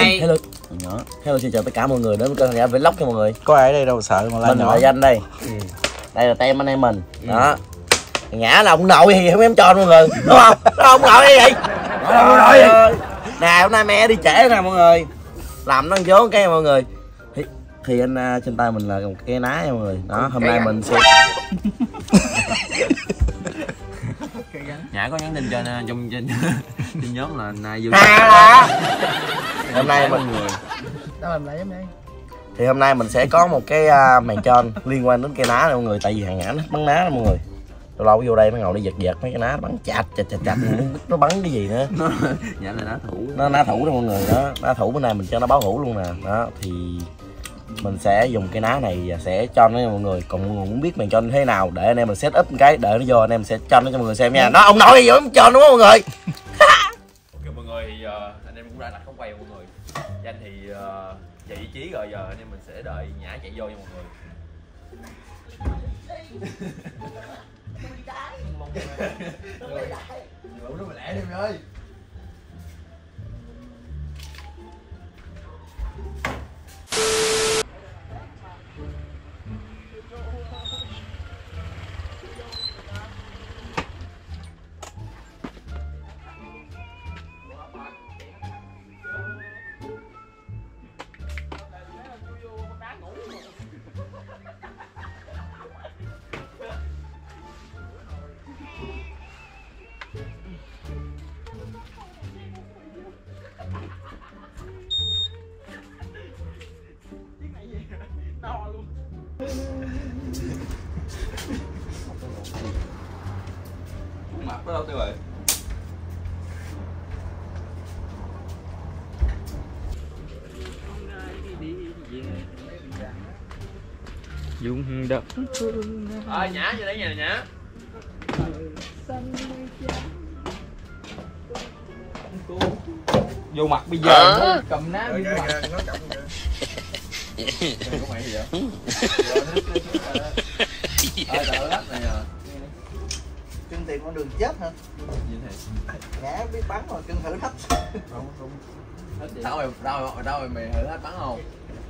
này. Hello. Nhỏ. Hello, xin chào tất cả mọi người đến với kênh Nhà Vlog cho mọi người. Có ai ở đây đâu sợ mà Mình nhỏ. là Danh đây. Đây là tem anh em mình. Đó. Nhã là ông nội thì không em cho mọi người. Đúng không? Đó, ông nội cái gì? Ông nội gì? Nè, hôm nay mẹ đi trễ nè mọi người. Làm nó vốn cái mọi người. Thì anh trên tay mình là một cái ná nha mọi người. Đó, hôm nay mình sẽ Nhã có nhắn tin cho trong trên nhóm là nay vui. Hôm nay mình Tao làm lại em đây. thì hôm nay mình sẽ có một cái màn tròn liên quan đến cây ná này mọi người, tại vì thằng Nhã nó bắn ná đó mọi người. Lâu lâu vô đây nó ngồi đi giật mấy cái ná, nó bắn chạch nó bắn cái gì nữa. Nhã là ná thủ. Nó ná thủ đó mọi người. Đó, ná thủ bữa nay mình cho nó báo hữu luôn nè. Đó thì mình sẽ dùng cái ná này và sẽ cho nó mọi người. Còn mọi người muốn biết màn tròn thế nào để anh em mình set up một cái để nó vô, anh em sẽ cho nó cho mọi người xem nha. Nó ông nội gì vậy cho đúng không mọi người? Ok mọi người thì anh em cũng đã đặt không quay mọi người. Danh thì về vị trí rồi, giờ anh em mình sẽ đợi Nhã chạy vô nha mọi người. Nó mà lẹ đi mày ơi. Mặt nó đâu tiêu rồi. Dùng đất Nhã vô đấy nha Nhã. vô mặt bây giờ cầm ná đi mặt. Nó cầm kìa. Có mày gì vậy? Tao lắc này à. Cưng tìm con đường chết hả? Gì thế? Nhã biết bắn rồi, cưng thử thách. Không. Đâu mày thử hết bắn không?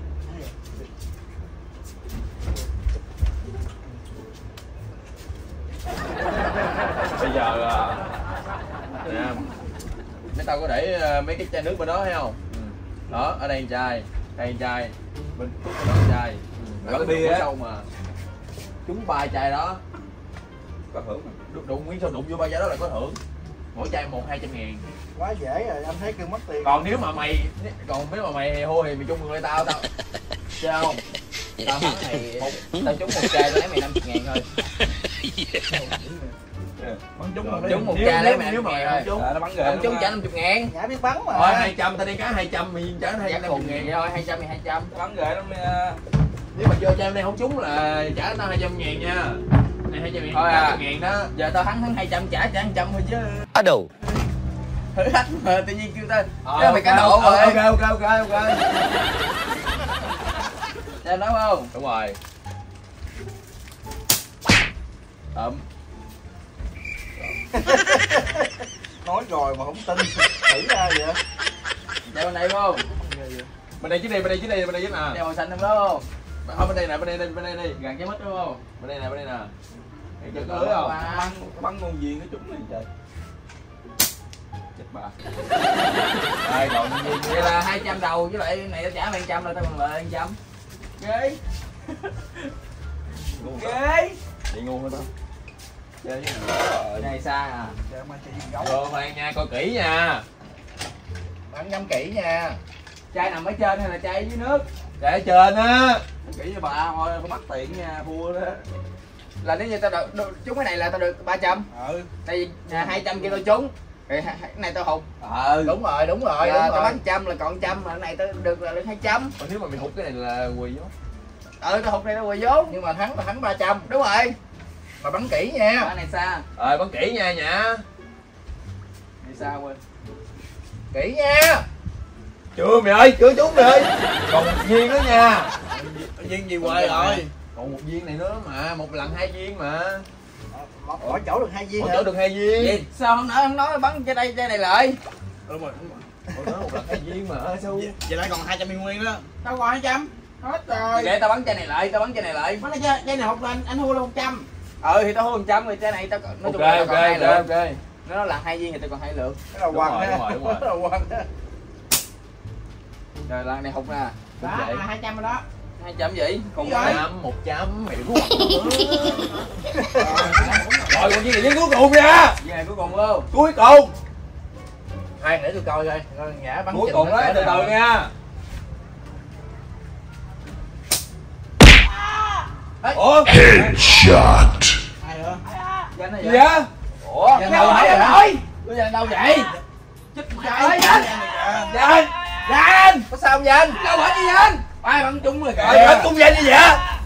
Bây giờ nè, mấy tao có để mấy cái chai nước bên đó thấy không? Đó, ở đây chai, đây chai, bên bên đó chai. Có bia á mà. Trúng 3 chai đó có thưởng. Đụng Nguyên sao đụng vô 3 chai đó là có thưởng. Mỗi chai 100-200 ngàn. Quá dễ rồi, anh thấy cưng mất tiền. Còn nếu mà mày hô thì mày chung người tao chơi không? Tao bắn này tao trúng 1 chai tao lấy mày 50 ngàn thôi. Trúng 1 chai lấy mày 50 ngàn thôi. Nó bắn Không trúng trả 50 ngàn. Nhã biết bắn mà. Thôi 200 tao đi cá 200 mày trả 250 ngàn vậy thôi, 200 thì 200. bắn ghệ lắm. Nếu mà vô chai này không trúng là trả tao 200 ngàn nha. Này 200 ngàn, 200 ngàn đó. Giờ tao thắng 200 trả 100 thôi chứ. Ở đâu? Thử thách mà tự nhiên kêu tao mày cá độ rồi. Ok. Em nói không? Đúng rồi. Tụm. Nói rồi mà không tin. Thử ra vậy. Đeo bên đây không? Bên đây chứ đi, bên đây chứ nè. Đeo màu xanh không đó không? Ở bên đây nè, bên đây đi. Gần cái mất đúng không? Bên đây nè. Được lưới không? Bắn con viên nó trúng liền trời. Chết bà. Rồi còn gì? Vậy là 200 đầu với lại này tao trả 100 là tao còn lại 100. Ghê. Ghê. Đi ngu hết đó. Chơi với người này xa à. Rồi khoan nha, coi kỹ nha. Bắn ngắm kỹ nha. Chai nằm ở trên hay là chai ở dưới nước? Để ở trên á. Kỹ với bà thôi, có mất tiền nha, thua đó. Là nếu như tao được trúng cái này là tao được 300. Tại vì 200 kia tao trúng. Thì cái này tao hụt. Đúng rồi. Tao bắn 100 là còn 100 mà cái này tao được là được 200. Còn nếu mà mày hụt cái này là quỳ vô. Tao hụt này tao quỳ vốn. Nhưng mà thắng 300. Đúng rồi. Mà bắn kỹ nha. Cái này xa. Rồi bắn kỹ nha Nhã. Này xa quên. Kỹ nha. Chưa mày ơi, chưa trúng mày ơi. Còn 1 viên nữa nha. Viên gì hoài rồi. Còn 1 viên này nữa mà, 1 lần 2 viên mà. Mỗi chỗ được 2 viên Mỗi hả? chỗ được 2 viên. Gì? Sao không nói bắn cái này lại? Đúng rồi. Mỗi chỗ 1 Cái viên mà Su. Vậy lại còn 200 nguyên đó. Tao còn 200. Hết rồi. Để tao bắn chai này lại, Bắn chai này hụt lên, anh thua luôn 100. Thì tao thua 100 rồi chai này tao nói chung là tao còn 2 lượt. Nó là 2 viên thì tao còn 2 lượt. Cái đầu quăng á. Cái đầu quăng á. Rồi lần này hụt nè. Đó là 200 rồi đó. 200 gì? Còn 100 mày đúng. Rồi còn gì đến cuối cùng nha. Gì này cuối cùng luôn. Cuối cùng. Hai để tôi coi coi. Ngã bắn cuối cùng đấy, từ từ nha. Headshot. Gì vậy? Ủa? Danh đâu vậy? Tôi danh đâu vậy? Chết trời. Danh. Danh. Có sao không Danh? Đâu phải gì Danh? Ai bắn trúng rồi kìa. Bắn trúng Danh như vậy?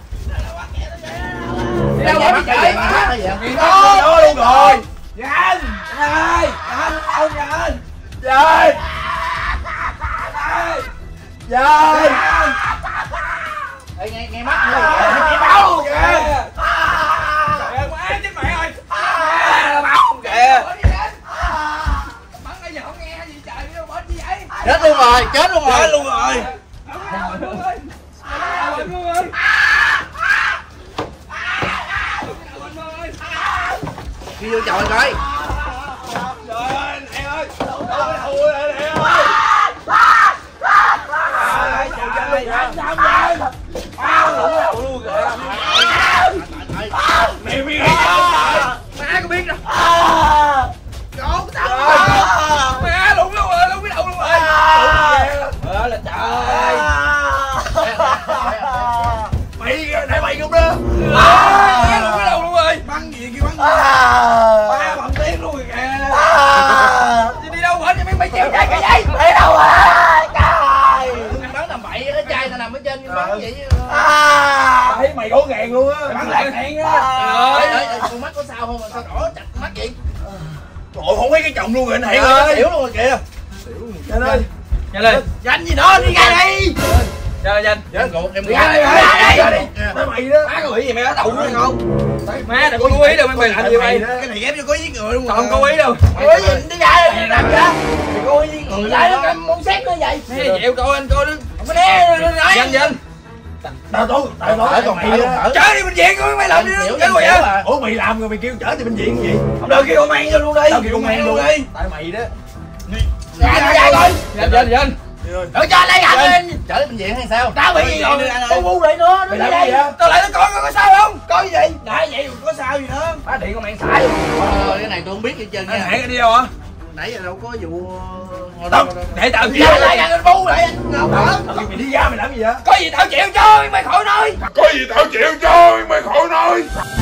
Đâu phải trời mà. Đó luôn rồi. Danh. Ơi. Danh đâu Danh? Danh. Danh. Ê nghe mắt luôn. Nghe máu luôn kìa. Má chết mẹ ơi. Máu kìa. Bắn bây giờ không nghe gì trời đâu bớt gì vậy? Chết luôn rồi, chết luôn rồi. Đi vô chọi coi. Trời ơi, em ơi. Mày biết má có biết đâu. Trốn tao. Má lủng luôn rồi, lủng cái đầu luôn rồi. Đó là trời. Mày nãy mày không đó. Má lủng cái đầu luôn rồi. Bắn gì kia bắn. Má bắn tiếng luôn rồi kìa. Đi đâu hết vậy mày treo chai cái vậy? Đi đâu à? Trời. Anh bắn làm bậy cái chai tao nằm ở trên bắn vậy. Thấy mày có gàn luôn á. Bắn lạc hẹn á. Con mắt có sao không mà sao đỏ chặt mắt vậy? Trời ơi, không thấy cái chồng luôn rồi anh Hiển Nó ơi. xỉu luôn rồi kìa. Nhanh ơi. Nhanh lên. Danh gì đó đi ra đây. Nhanh nhanh. Nhanh còn em Đi ra đây. ra đi. Nói mày đó. Má có nghĩ gì mày ở đầu nữa không? Má đừng có cố ý đâu mày làm gì mày. Cái này ghép cho có giết người luôn. Không cố ý đâu. Cố ý gì đi ra đây đi làm gì đó. Mày cố ý giết người. Lại nó cầm muốn xét nữa vậy. Mẹ chịu coi anh coi đi. Không có đe rồi nói. Nhanh nhanh. Tao còn mày đó. Chở đi bệnh viện coi mày làm đi. Chết rồi vậy. Ủa mày làm rồi mày kêu chở đi bệnh viện gì? Không được kêu công an vô luôn đi. Tao kêu công an luôn đi. Tại mày đó. Ra coi. Nhanh nhanh. Ở cho lấy hả lên. Chở đi bệnh viện hay sao? Tao bị gì rồi? Con ngu lại nữa. Mày làm gì vậy? Tao lại nó coi có sao không? Có gì vậy? Đã vậy có sao gì nữa? Má điện công an xả luôn. Cái này tôi không biết hết trơn Anh nha. Hải đi đâu hả? Nãy giờ đâu có vụ Để tao chịu. ra lại anh bu lại anh không hả? Mày đi ra mày làm gì vậy? Có gì tao chịu cho mày khỏi nói. Có gì tao chịu cho mày khỏi nói.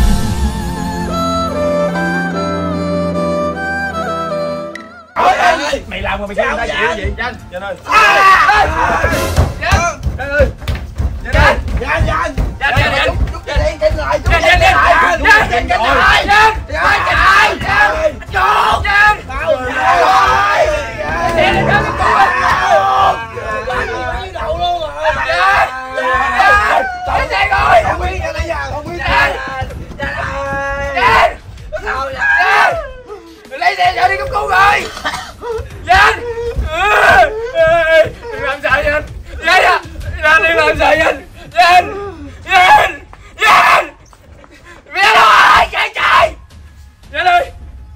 Mày làm rồi mày kêu người ta chịu gì? Nhanh. Nhanh ơi. Nhanh ơi. Nhanh. Nhanh nhanh. Nhanh. Chút cái điện trên lại. Chút Nhanh cái điện lại. Chút cái điện trên lại. Nhanh. Nhanh. Trốn. Nhanh. Tao rồi. Xe này nó Đầu luôn rồi. Chạy xe coi. Không biết ra đây giờ không biết. Lấy xe cho đi cấp cứu rồi. Nhanh. Đừng làm sợ nhanh. Nhanh. Đừng làm sợ nhanh. Nhanh. Nhanh. Nhanh. Mẹ ơi, chạy chạy. Nhanh ơi.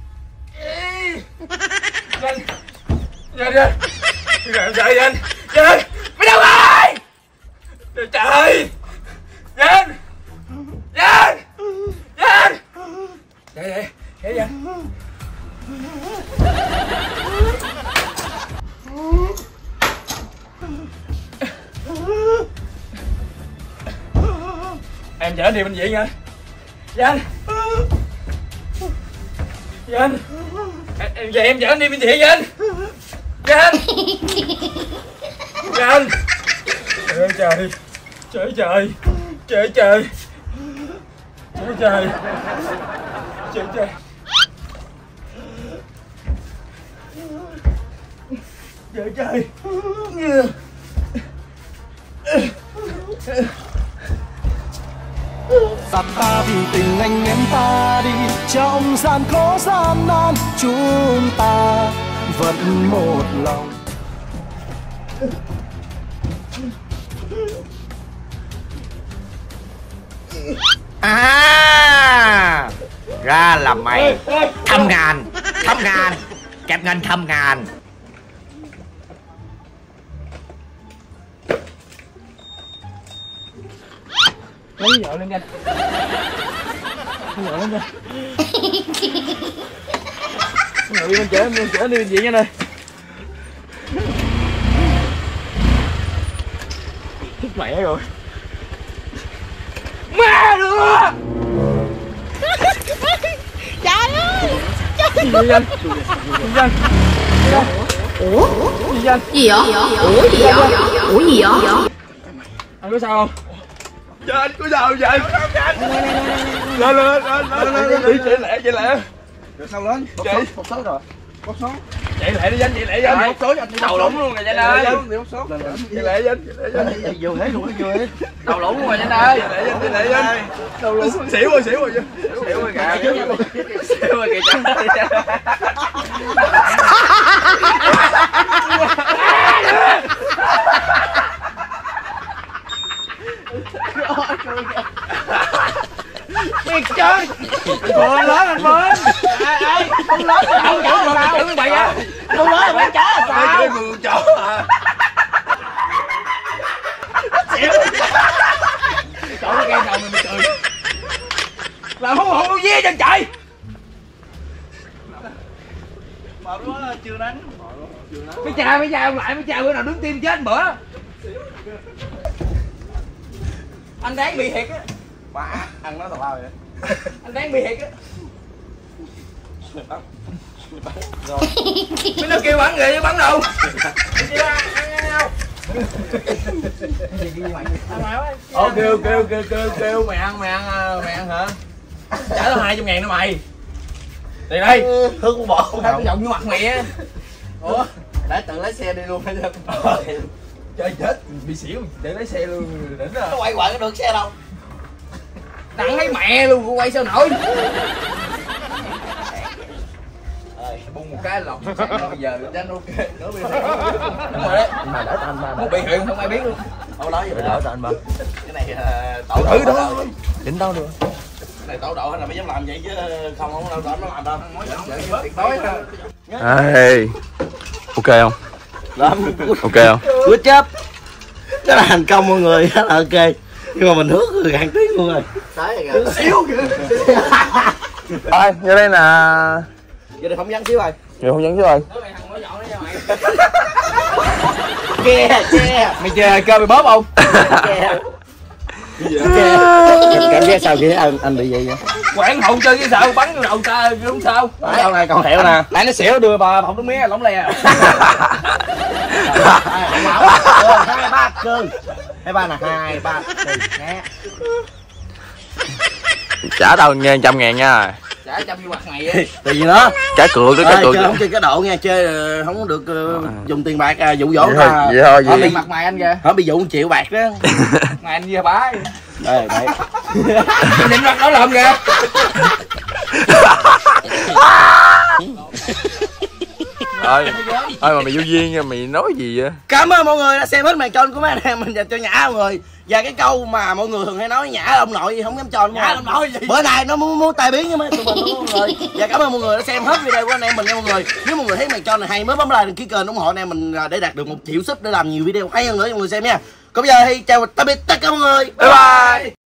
Nhanh. Nhanh nhanh. Đừng làm sợ nhanh. Nhanh. Mày đâu rồi? Trời. Nhanh. Nhanh. Nhanh. Chạy chạy nhanh. Em chở anh đi bệnh viện nha. Nhanh. Nhanh. Em chở anh đi bệnh viện nhanh. Nhanh. Nhanh. Trời ơi trời. Trời trời. Trời trời. Trời trời. Trời trời. Trời trời. Dặn ta vì tình anh em ta đi trong gian khó gian nan, chúng ta vẫn một lòng. À, ra là mày. Thăm ngàn, kẹp ngân thăm ngàn. Lấy vợ lên nhanh. Lấy vợ lên nhanh. Ngồi đi mình chở đi bệnh viện nha này. Thích mẹ rồi. Má nữa. Trời ơi. Gì vậy? Ủa? Gì vậy? Gì vậy? Ủa gì vậy? Ủa gì vậy? Anh có sao không? Dạ anh có sao vậy? Lên chạy lẹ. Rồi sao lên? Chạy. Bốc số rồi. Bốc số. Chạy lẹ đi anh, chạy lẹ anh. Bốc số anh. Đầu lũng luôn nè anh ơi. Bốc số. Chạy lẹ anh. Vừa hết luôn, vừa hết. Đầu lũng luôn rồi anh ơi. Chạy lẹ anh. Đầu lũng xỉu rồi kìa. Xỉu rồi kìa. Biết chơi. Anh lớn anh Phương. Ai không lớn thì không chở là sao? Đừng bậy á. Không lớn thì phải chở là sao? Chơi mượn chó à. Xỉu. Chó nó ghen đầu mình cười. Làm hú hụ dê chân chạy. Mà đó chưa đánh. Mấy cha ông lại, mấy cha bữa nào đứng tim chết bữa. Anh đáng bị thiệt á. Bà ăn nó tào lao vậy. Anh đáng bị thiệt á. Mấy nó kêu bắn người chứ bắn đâu. Kêu mày ăn hả? Trả tao 200.000 nữa mày. Tiền đây. Hứa con bò. Không có giọng như mặt mày á. Ủa? Để tự lái xe đi luôn hay sao? Trời chết, bị xỉu để lấy xe luôn đỉnh à. Nó quay quậy có được xe đâu. Tặng lấy mẹ luôn, quay sao nổi. Bung một cái lọc sáng bây giờ đánh ok nữa bây giờ. Đúng rồi đấy. Mà đỡ anh ba. Một bị huyện không ai biết luôn. Không nói gì Đỡ đỡ cho anh ba. cái này tổ Thử đó. Chỉnh đâu được. Cái này tổ độ hay là mới dám làm vậy chứ không đâu nó làm đâu. Tuyệt đối thôi. Ê, ok không? Làm Ok không? good job. Đó là thành công mọi người, đó là ok. Nhưng mà mình hước rồi gạn tiếng luôn rồi. Đấy kìa. Xíu kìa. Thôi, vô đây là... Giờ này không vắng xíu rồi. Giờ không dẫn chứ rồi. Nói mày thằng nói dọn đấy cho mày. Che. Mày chơi cơ mày bóp không? Cảm giác sao kia anh bị vậy? Quảng hậu chơi cái sao bắn vô đầu ta đúng sao? Đâu này còn thẹo nè. Lại nó xỉu đưa bà không đúng mía lỏng lè. Hai ba cưng. Hai ba nè, 2 3 nè. Trả tao nghe 100.000 nha. Trả trăm vô mặt mày á. Tại vì nó Trả cược đó, trả cược. chơi không chơi cái độ nha, chơi không được dùng tiền bạc dụ dỗ Vậy ta. thôi, vậy thôi, Hỏi vậy. tiền mặt mày anh kìa. Họ bị dụ 1 triệu bạc đó. Mày anh như bá. Đây đấy. Định mặt đó lộn kìa. Ơi mà mày vô duyên nha, mày nói gì vậy? Cảm ơn mọi người đã xem hết màn tròn của mấy anh em mình dành cho Nhã mọi người. Và cái câu mà mọi người thường hay nói Nhã ông nội gì không dám tròn. Nhã ông nội gì? Bữa nay nó muốn tai biến với mấy tụi mình đúng mọi người. Và cảm ơn mọi người đã xem hết video của anh em mình nha mọi người. Nếu mọi người thấy màn tròn này hay mới bấm like đăng ký kênh ủng hộ anh em mình để đạt được 1 triệu sub để làm nhiều video hay hơn nữa cho mọi người xem nha. Còn bây giờ thì chào tạm biệt tất cả mọi người. Bye bye.